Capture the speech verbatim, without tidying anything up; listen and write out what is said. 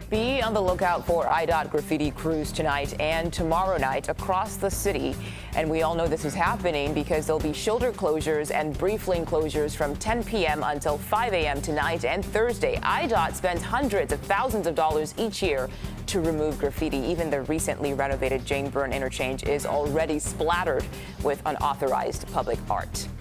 Be on the lookout for I D O T graffiti crews tonight and tomorrow night across the city. And we all know this is happening because there'll be shoulder closures and brief lane closures from ten p m until five a m tonight and Thursday. I D O T spends hundreds of thousands of dollars each year to remove graffiti. Even the recently renovated Jane Byrne interchange is already splattered with unauthorized public art.